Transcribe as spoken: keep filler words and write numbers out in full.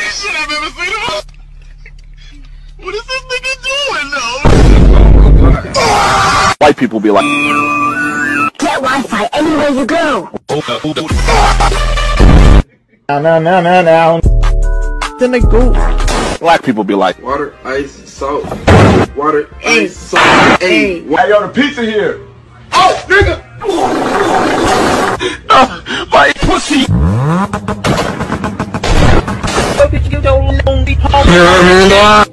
funniest shit I've ever seen. What is this nigga doing, though? White people be like, get Wi-Fi anywhere you go. Now, now, now, now, now. Then they go. Black people be like, water, ice, salt. Water, ice, salt. Hey, hey, yo, the pizza here. Oh, nigga! uh, my pussy. You don't